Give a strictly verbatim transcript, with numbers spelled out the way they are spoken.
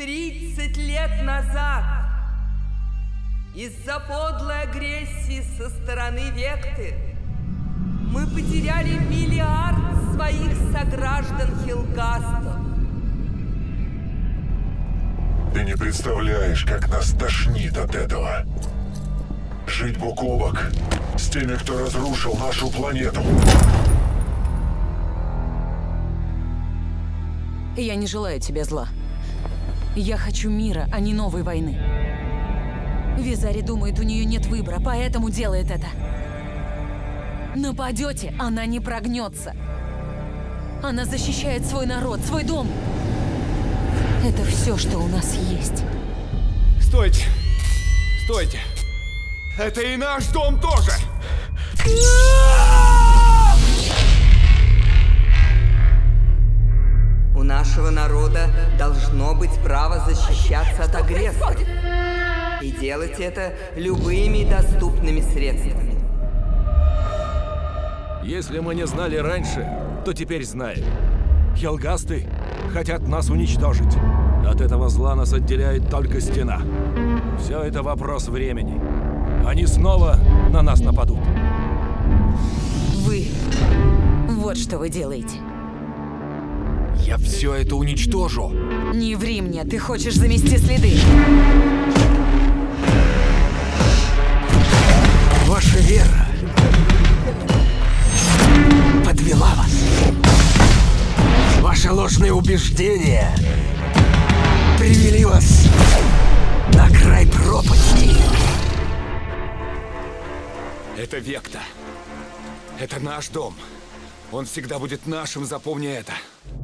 тридцать лет назад из-за подлой агрессии со стороны Векты мы потеряли миллиард своих сограждан Хелгастов. Ты не представляешь, как нас тошнит от этого. Жить бок о бок с теми, кто разрушил нашу планету. Я не желаю тебе зла. Я хочу мира, а не новой войны. Визари думает, у нее нет выбора, поэтому делает это. Нападете, она не прогнется. Она защищает свой народ, свой дом. Это все, что у нас есть. Стойте! Стойте! Это и наш дом тоже! У нашего народа должно быть право защищаться от агрессора. И делать это любыми доступными средствами. Если мы не знали раньше, то теперь знаем. Хелгасты хотят нас уничтожить. От этого зла нас отделяет только стена. Все это вопрос времени. Они снова на нас нападут. Вы... Вот что вы делаете. Я все это уничтожу. Не ври мне, ты хочешь замести следы. Ваша вера подвела вас. Ваши ложные убеждения привели вас на край пропасти. Это Векта. Это наш дом. Он всегда будет нашим, запомни это.